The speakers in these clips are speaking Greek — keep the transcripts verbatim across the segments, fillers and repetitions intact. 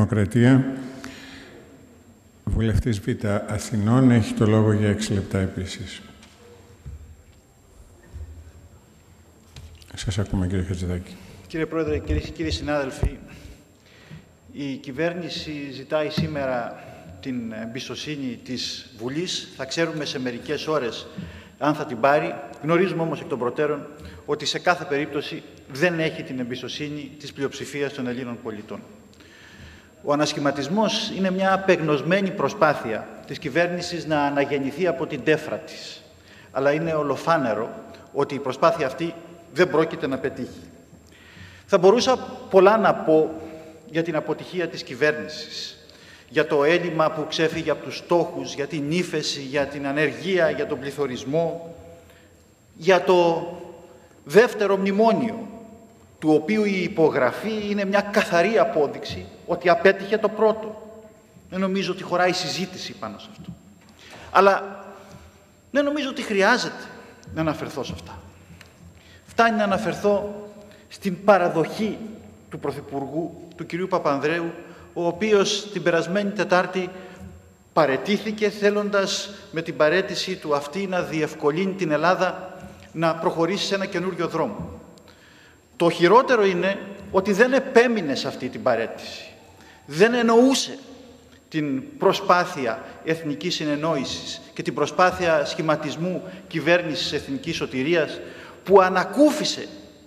Δημοκρατία. Βουλευτής Β. Αθηνών έχει το λόγο για έξι λεπτά επίσης. Σας ακούμε, κύριε Χατζηδάκη. Κύριε Πρόεδρε, κυρίες και κύριοι συνάδελφοι, η κυβέρνηση ζητάει σήμερα την εμπιστοσύνη της Βουλής. Θα ξέρουμε σε μερικές ώρες αν θα την πάρει. Γνωρίζουμε όμως εκ των προτέρων ότι σε κάθε περίπτωση δεν έχει την εμπιστοσύνη της πλειοψηφίας των Ελλήνων πολιτών. Ο ανασχηματισμός είναι μια απεγνωσμένη προσπάθεια της κυβέρνησης να αναγεννηθεί από την τέφρα της. Αλλά είναι ολοφάνερο ότι η προσπάθεια αυτή δεν πρόκειται να πετύχει. Θα μπορούσα πολλά να πω για την αποτυχία της κυβέρνησης, για το έλλειμμα που ξέφυγε από τους στόχους, για την ύφεση, για την ανεργία, για τον πληθωρισμό, για το δεύτερο μνημόνιο, του οποίου η υπογραφή είναι μια καθαρή απόδειξη ότι απέτυχε το πρώτο. Δεν νομίζω ότι χωράει συζήτηση πάνω σε αυτό. Αλλά δεν νομίζω ότι χρειάζεται να αναφερθώ σε αυτά. Φτάνει να αναφερθώ στην παραδοχή του Πρωθυπουργού, του κυρίου Παπανδρέου, ο οποίος την περασμένη Τετάρτη παραιτήθηκε θέλοντας με την παραίτηση του αυτή να διευκολύνει την Ελλάδα να προχωρήσει σε ένα καινούριο δρόμο. Το χειρότερο είναι ότι δεν επέμεινε σε αυτή την παραίτηση. Δεν εννοούσε την προσπάθεια εθνικής συνεννόησης και την προσπάθεια σχηματισμού κυβέρνησης εθνικής σωτηρίας που ανακούφισε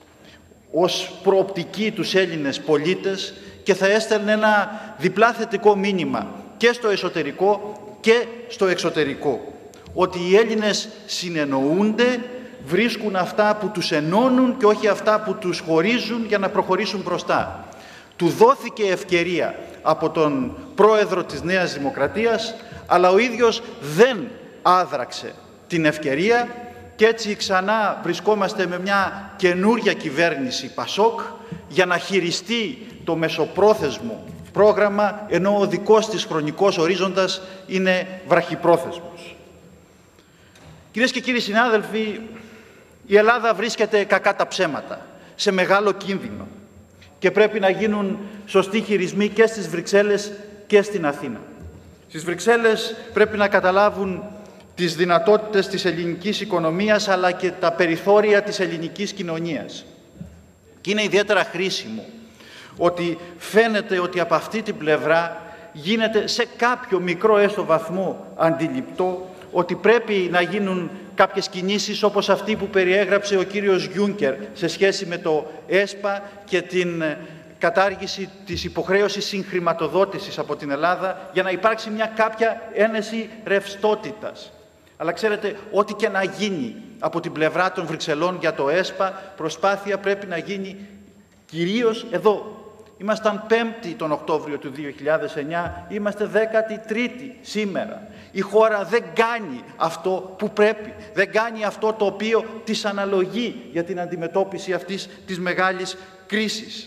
ως προοπτική τους Έλληνες πολίτες και θα έστελνε ένα διπλά θετικό μήνυμα και στο εσωτερικό και στο εξωτερικό. Ότι οι Έλληνες συνεννοούνται, βρίσκουν αυτά που τους ενώνουν και όχι αυτά που τους χωρίζουν για να προχωρήσουν μπροστά. Του δόθηκε ευκαιρία από τον πρόεδρο της Νέας Δημοκρατίας, αλλά ο ίδιος δεν άδραξε την ευκαιρία και έτσι ξανά βρισκόμαστε με μια καινούρια κυβέρνηση Πασόκ για να χειριστεί το μεσοπρόθεσμο πρόγραμμα, ενώ ο δικός της χρονικός ορίζοντας είναι βραχυπρόθεσμος. Κυρίες και κύριοι συνάδελφοι, η Ελλάδα βρίσκεται, κακά τα ψέματα, σε μεγάλο κίνδυνο και πρέπει να γίνουν σωστοί χειρισμοί και στις Βρυξέλλες και στην Αθήνα. Στις Βρυξέλλες πρέπει να καταλάβουν τις δυνατότητες της ελληνικής οικονομίας αλλά και τα περιθώρια της ελληνικής κοινωνίας. Και είναι ιδιαίτερα χρήσιμο ότι φαίνεται ότι από αυτή την πλευρά γίνεται σε κάποιο μικρό έστω βαθμό αντιληπτό ότι πρέπει να γίνουν κάποιες κινήσεις όπως αυτή που περιέγραψε ο κύριος Γιούνκερ σε σχέση με το ΕΣΠΑ και την κατάργηση της υποχρέωσης συγχρηματοδότησης από την Ελλάδα για να υπάρξει μια κάποια ένεση ρευστότητας. Αλλά ξέρετε, ό,τι και να γίνει από την πλευρά των Βρυξελών για το ΕΣΠΑ, προσπάθεια πρέπει να γίνει κυρίως εδώ. Ήμασταν πέμπτη τον Οκτώβριο του δύο χιλιάδες εννιά, είμαστε δέκατη τρίτη σήμερα. Η χώρα δεν κάνει αυτό που πρέπει, δεν κάνει αυτό το οποίο της αναλογεί για την αντιμετώπιση αυτής της μεγάλης κρίσης.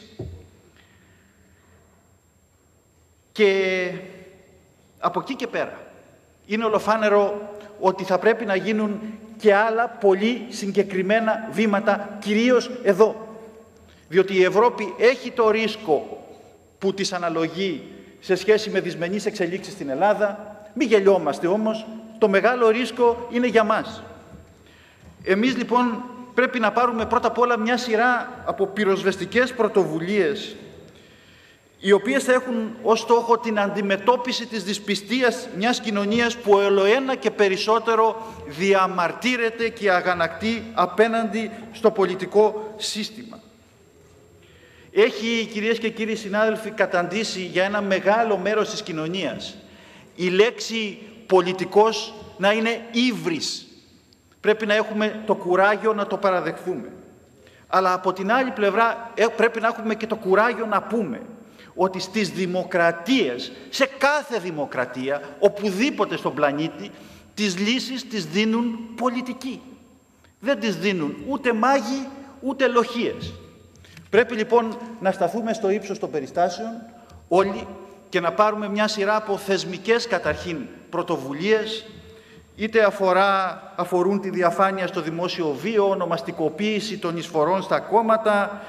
Και από εκεί και πέρα είναι ολοφάνερο ότι θα πρέπει να γίνουν και άλλα πολύ συγκεκριμένα βήματα, κυρίως εδώ. Διότι η Ευρώπη έχει το ρίσκο που της αναλογεί σε σχέση με δυσμενείς εξελίξεις στην Ελλάδα. Μην γελιόμαστε όμως, το μεγάλο ρίσκο είναι για μας. Εμείς λοιπόν πρέπει να πάρουμε πρώτα απ' όλα μια σειρά από πυροσβεστικές πρωτοβουλίες οι οποίες θα έχουν ως στόχο την αντιμετώπιση της δυσπιστίας μιας κοινωνίας που ολοένα και περισσότερο διαμαρτύρεται και αγανακτεί απέναντι στο πολιτικό σύστημα. Έχει, κυρίες και κύριοι συνάδελφοι, καταντήσει για ένα μεγάλο μέρος της κοινωνίας η λέξη πολιτικός να είναι ύβρις. Πρέπει να έχουμε το κουράγιο να το παραδεχθούμε. Αλλά από την άλλη πλευρά πρέπει να έχουμε και το κουράγιο να πούμε ότι στις δημοκρατίες, σε κάθε δημοκρατία, οπουδήποτε στον πλανήτη, τις λύσεις τις δίνουν πολιτικοί. Δεν τις δίνουν ούτε μάγοι, ούτε λοχίες. Πρέπει λοιπόν να σταθούμε στο ύψος των περιστάσεων όλοι και να πάρουμε μια σειρά από θεσμικές καταρχήν πρωτοβουλίες, είτε αφορά, αφορούν τη διαφάνεια στο δημόσιο βίο, ονομαστικοποίηση των εισφορών στα κόμματα,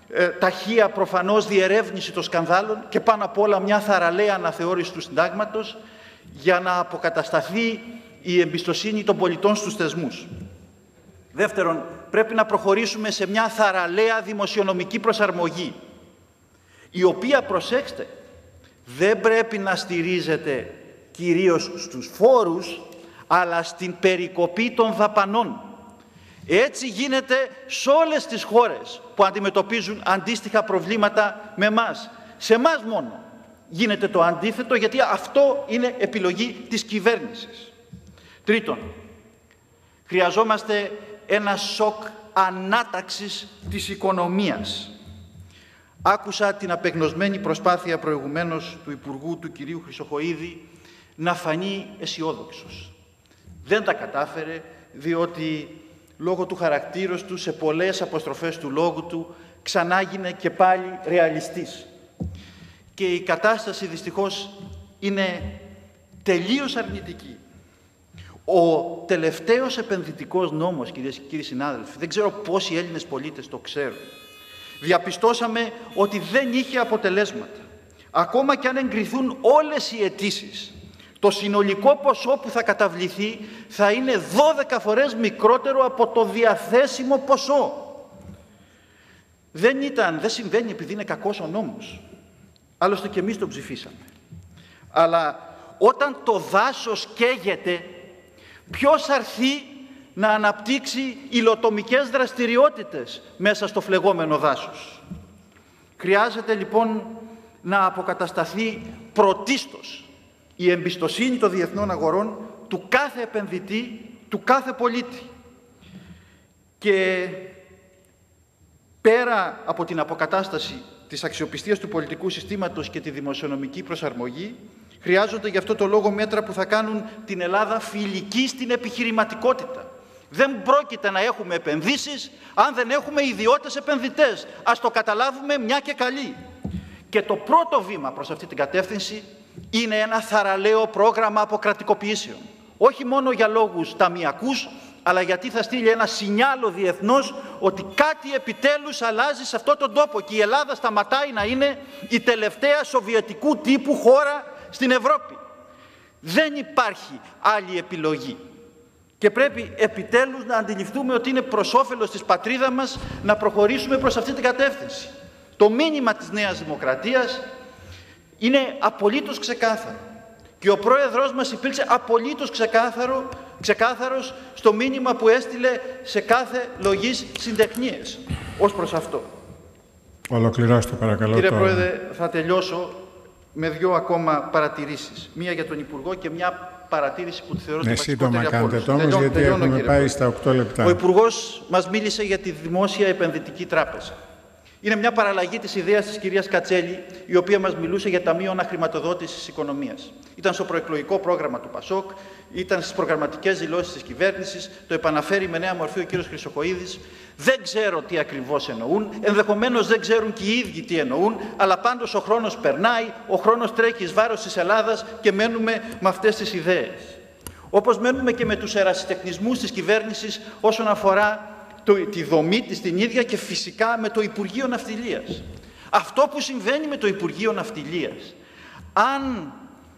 ε, ταχεία προφανώς διερεύνηση των σκανδάλων και πάνω απ' όλα μια θαραλέα αναθεώρηση του συντάγματος για να αποκατασταθεί η εμπιστοσύνη των πολιτών στους θεσμούς. Δεύτερον, πρέπει να προχωρήσουμε σε μια θαραλέα δημοσιονομική προσαρμογή, η οποία, προσέξτε, δεν πρέπει να στηρίζεται κυρίως στους φόρους, αλλά στην περικοπή των δαπανών. Έτσι γίνεται σε όλες τις χώρες που αντιμετωπίζουν αντίστοιχα προβλήματα με εμάς. Σε εμάς μόνο γίνεται το αντίθετο, γιατί αυτό είναι επιλογή της κυβέρνησης. Τρίτον, χρειαζόμαστε ένα σοκ ανάταξης της οικονομίας. Άκουσα την απεγνωσμένη προσπάθεια προηγουμένως του Υπουργού, του κυρίου Χρυσοχοΐδη, να φανεί αισιόδοξος. Δεν τα κατάφερε, διότι λόγω του χαρακτήρος του, σε πολλές αποστροφές του λόγου του, ξανά γίνε και πάλι ρεαλιστής. Και η κατάσταση δυστυχώς είναι τελείως αρνητική. Ο τελευταίος επενδυτικός νόμος, κυρίες και κύριοι συνάδελφοι, δεν ξέρω πόσοι Έλληνες πολίτες το ξέρουν, διαπιστώσαμε ότι δεν είχε αποτελέσματα. Ακόμα και αν εγκριθούν όλες οι αιτήσεις, το συνολικό ποσό που θα καταβληθεί θα είναι δώδεκα φορές μικρότερο από το διαθέσιμο ποσό. Δεν ήταν, δεν συμβαίνει επειδή είναι κακός ο νόμος. Άλλωστε και εμείς τον ψηφίσαμε. Αλλά όταν το δάσος καίγεται, ποιος αρθεί να αναπτύξει υλοτομικές δραστηριότητες μέσα στο φλεγόμενο δάσος? Χρειάζεται λοιπόν να αποκατασταθεί πρωτίστως η εμπιστοσύνη των διεθνών αγορών του κάθε επενδυτή, του κάθε πολίτη. Και πέρα από την αποκατάσταση της αξιοπιστίας του πολιτικού συστήματος και τη δημοσιονομική προσαρμογή, χρειάζονται γι' αυτό το λόγο μέτρα που θα κάνουν την Ελλάδα φιλική στην επιχειρηματικότητα. Δεν πρόκειται να έχουμε επενδύσεις αν δεν έχουμε ιδιώτες επενδυτές. Ας το καταλάβουμε μια και καλή. Και το πρώτο βήμα προς αυτή την κατεύθυνση είναι ένα θαραλέο πρόγραμμα αποκρατικοποιήσεων. Όχι μόνο για λόγους ταμιακούς, αλλά γιατί θα στείλει ένα σινιάλο διεθνώς ότι κάτι επιτέλους αλλάζει σε αυτόν τον τόπο και η Ελλάδα σταματάει να είναι η τελευταία σοβιετικού τύπου χώρα στην Ευρώπη. Δεν υπάρχει άλλη επιλογή. Και πρέπει επιτέλους να αντιληφθούμε ότι είναι προς όφελος της πατρίδας μας να προχωρήσουμε προς αυτή την κατεύθυνση. Το μήνυμα της Νέας Δημοκρατίας είναι απολύτως ξεκάθαρο. Και ο πρόεδρος μας υπήρξε απολύτως ξεκάθαρο, ξεκάθαρος στο μήνυμα που έστειλε σε κάθε λογής συντεχνίες ως προς αυτό. Ολοκληρώστε παρακαλώ. Κύριε το... Πρόεδρε, θα τελειώσω με δύο ακόμα παρατηρήσεις. Μία για τον Υπουργό και μια παρατήρηση που τη θεωρώ ναι, σημαντικότερη από όλους. Ναι, σύντομα κάντε το όμως, γιατί τελειώνω, έχουμε πάει Πρόεδρε. Στα οκτώ λεπτά. Ο Υπουργός μας μίλησε για τη Δημόσια Επενδυτική Τράπεζα. Είναι μια παραλλαγή της ιδέας της κυρίας Κατσέλη, η οποία μας μιλούσε για ταμείο αναχρηματοδότησης της οικονομίας. Ήταν στο προεκλογικό πρόγραμμα του ΠΑΣΟΚ, ήταν στις προγραμματικές δηλώσεις της κυβέρνησης, το επαναφέρει με νέα μορφή ο κύριος Χρυσοχοΐδης. Δεν ξέρω τι ακριβώς εννοούν, ενδεχομένως δεν ξέρουν και οι ίδιοι τι εννοούν, αλλά πάντως ο χρόνος περνάει, ο χρόνος τρέχει εις βάρος της Ελλάδας και μένουμε με αυτές τις ιδέες. Όπως μένουμε και με τους ερασιτεχνισμούς της κυβέρνησης όσον αφορά το, τη δομή της την ίδια και φυσικά με το Υπουργείο Ναυτιλίας. Αυτό που συμβαίνει με το Υπουργείο Ναυτιλίας, αν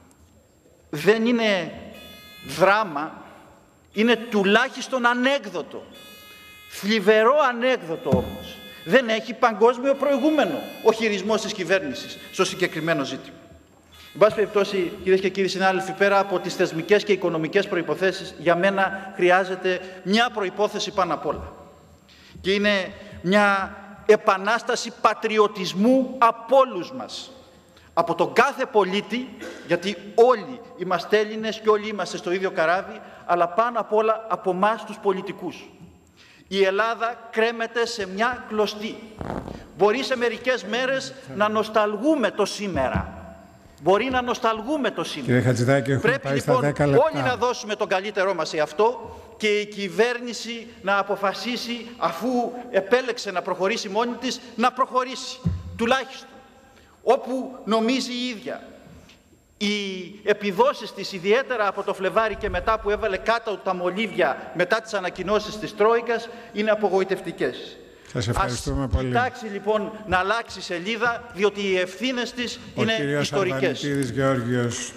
δεν είναι δράμα, είναι τουλάχιστον ανέκδοτο. Θλιβερό ανέκδοτο όμως. Δεν έχει παγκόσμιο προηγούμενο ο χειρισμός της κυβέρνησης στο συγκεκριμένο ζήτημα. Εν πάση περιπτώσει, κυρίες και κύριοι συνάδελφοι, πέρα από τις θεσμικές και οικονομικές προϋποθέσεις, για μένα χρειάζεται μια προϋπόθεση πάνω απ' όλα. Και είναι μια επανάσταση πατριωτισμού από όλους μας. Από τον κάθε πολίτη, γιατί όλοι είμαστε Έλληνες και όλοι είμαστε στο ίδιο καράβι, αλλά πάνω απ' όλα από εμάς τους πολιτικούς. Η Ελλάδα κρέμεται σε μια κλωστή. Μπορεί σε μερικές μέρες να νοσταλγούμε το σήμερα. Μπορεί να νοσταλγούμε το σήμερα. Κύριε Χατζηδάκη, έχουμε Πρέπει πάει λοιπόν στα δέκα λεπτά. όλοι να δώσουμε τον καλύτερό μας σε αυτό και η κυβέρνηση να αποφασίσει, αφού επέλεξε να προχωρήσει μόνη της, να προχωρήσει. Τουλάχιστον. Όπου νομίζει η ίδια. Οι επιδόσεις της, ιδιαίτερα από το Φλεβάρι και μετά που έβαλε κάτω τα μολύβια μετά τις ανακοινώσεις της Τρόικας, είναι απογοητευτικές. Σας ευχαριστούμε Ας πολύ. κοιτάξει λοιπόν να αλλάξει σελίδα, διότι οι ευθύνες της Ο είναι κύριος ιστορικές. Αρβανιτίδης Γεώργιος,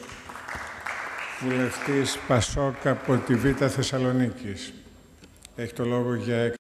βουλευτής Πασόκ από τη Β' Θεσσαλονίκης. Έχει το λόγο για